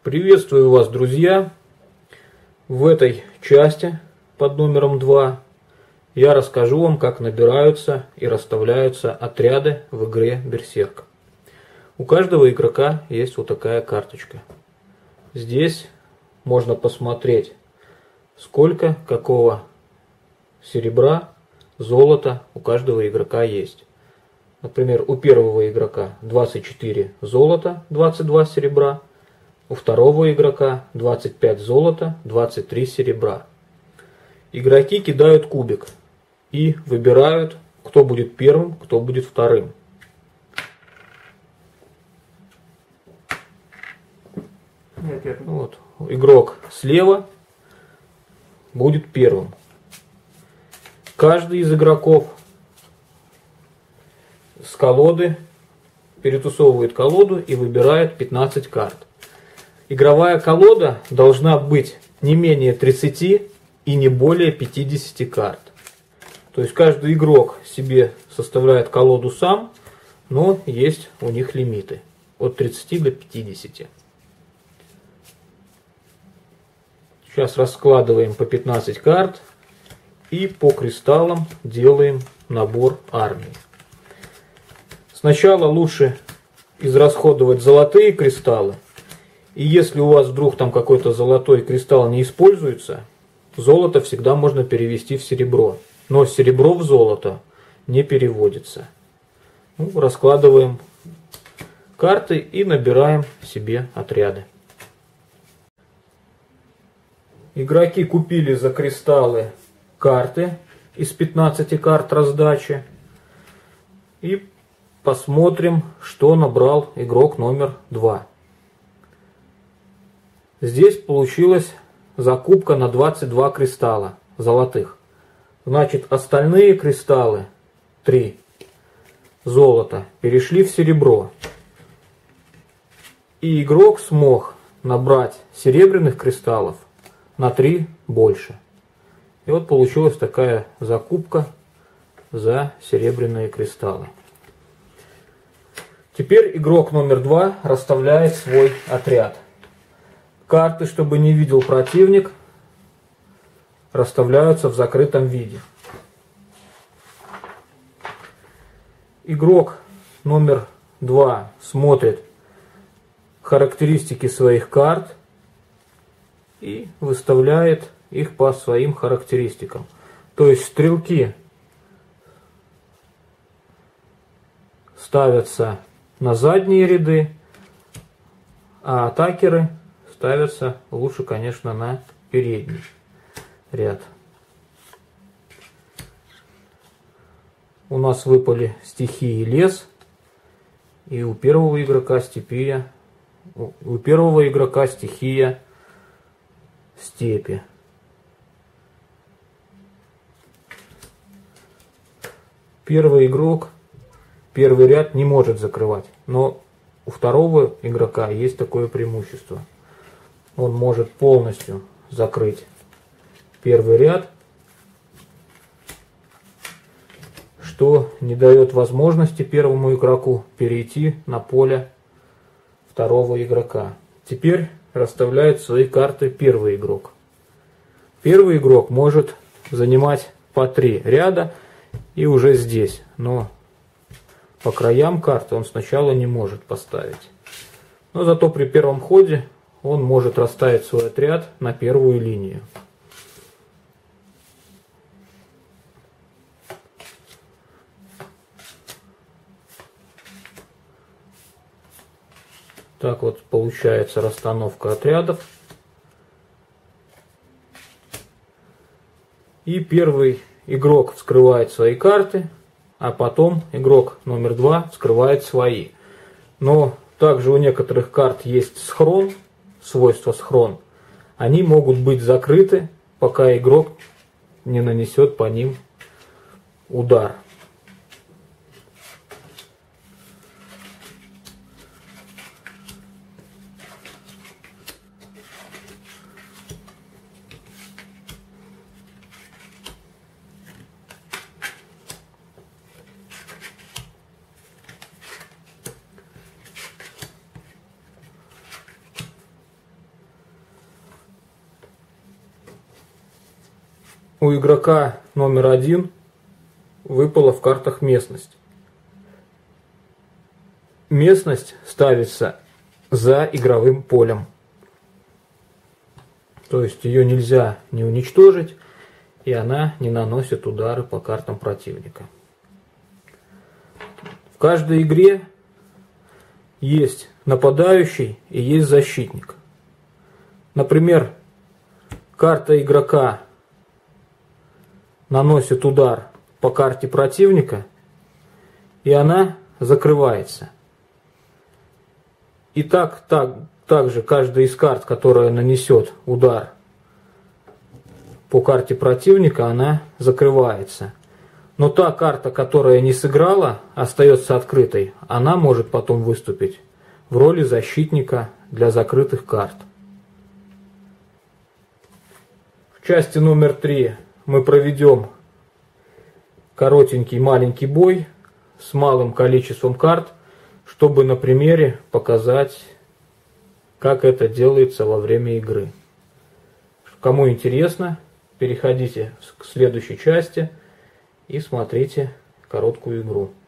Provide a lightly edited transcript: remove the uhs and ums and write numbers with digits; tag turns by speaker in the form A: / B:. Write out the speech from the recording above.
A: Приветствую вас, друзья! В этой части под номером 2 я расскажу вам, как набираются и расставляются отряды в игре Берсерк. У каждого игрока есть вот такая карточка. Здесь можно посмотреть, сколько какого серебра, золота у каждого игрока есть. Например, у первого игрока 24 золота, 22 серебра. У второго игрока 25 золота, 23 серебра. Игроки кидают кубик и выбирают, кто будет первым, кто будет вторым. Вот. Игрок слева будет первым. Каждый из игроков с колоды перетусовывает колоду и выбирает 15 карт. Игровая колода должна быть не менее 30 и не более 50 карт. То есть каждый игрок себе составляет колоду сам, но есть у них лимиты от 30 до 50. Сейчас раскладываем по 15 карт и по кристаллам делаем набор армии. Сначала лучше израсходовать золотые кристаллы. И если у вас вдруг там какой-то золотой кристалл не используется, золото всегда можно перевести в серебро. Но серебро в золото не переводится. Раскладываем карты и набираем себе отряды. Игроки купили за кристаллы карты из 15 карт раздачи. И посмотрим, что набрал игрок номер 2. Здесь получилась закупка на 22 кристалла золотых. Значит, остальные кристаллы, 3 золота, перешли в серебро. И игрок смог набрать серебряных кристаллов на 3 больше. И вот получилась такая закупка за серебряные кристаллы. Теперь игрок номер 2 расставляет свой отряд. Карты, чтобы не видел противник, расставляются в закрытом виде. Игрок номер 2 смотрит характеристики своих карт и выставляет их по своим характеристикам. То есть стрелки ставятся на задние ряды, а атакеры ставятся лучше, конечно, на передний ряд. У нас выпали стихии лес, и у первого игрока стихия степи. Первый игрок первый ряд не может закрывать, но у второго игрока есть такое преимущество. Он может полностью закрыть первый ряд, что не дает возможности первому игроку перейти на поле второго игрока. Теперь расставляет свои карты первый игрок. Первый игрок может занимать по 3 ряда и уже здесь, но по краям карты он сначала не может поставить. Но зато при первом ходе он может расставить свой отряд на первую линию. Так вот получается расстановка отрядов. И первый игрок вскрывает свои карты, а потом игрок номер 2 вскрывает свои. Но также у некоторых карт есть схрон, свойство схрон. Они могут быть закрыты, пока игрок не нанесет по ним удар. у игрока номер 1 выпала в картах местность. Местность ставится за игровым полем. То есть ее нельзя не уничтожить, и она не наносит удары по картам противника. В каждой игре есть нападающий и есть защитник. Например, карта игрока наносит удар по карте противника, и она закрывается. И также каждая из карт, которая нанесет удар по карте противника, она закрывается. Но та карта, которая не сыграла, остается открытой, она может потом выступить в роли защитника для закрытых карт. В части номер 3 мы проведем коротенький маленький бой с малым количеством карт, чтобы на примере показать, как это делается во время игры. Кому интересно, переходите к следующей части и смотрите короткую игру.